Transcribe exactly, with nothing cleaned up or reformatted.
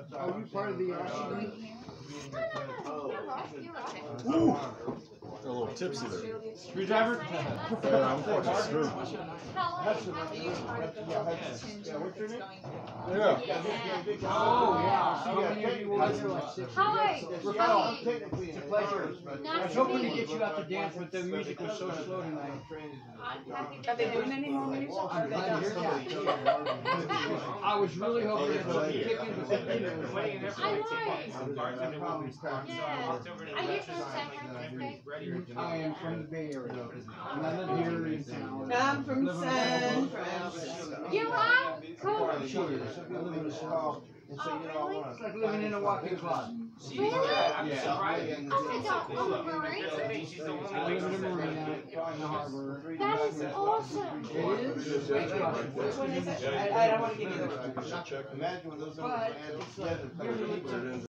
Are you part of the Ashley? Ooh. A little tipsy there. Screwdriver? Yeah, I'm fucking screwed. That's the yeah, what's your name? Yeah. Oh, yeah. How many of you were there? Like six? Hi. Hi. It's a pleasure. I was hoping to get you out to dance, but the music was so slow tonight. Are they doing any more music? I'm glad to hear that. I was really hoping it would be kicking, but then, you know. I was. Yeah. Are you from San Francisco? I am from the Bay Area, and I live here in town. I'm from San Francisco. You are? Cool. She is. I live in a small. Oh, really? It's like living in a walk-in closet. Really? Yeah. Oh my God. Oh, Marina? I live in a marina, in the harbor. That is awesome. It is. Which one is it? I, I don't want to give you the. Check. But it's like, you're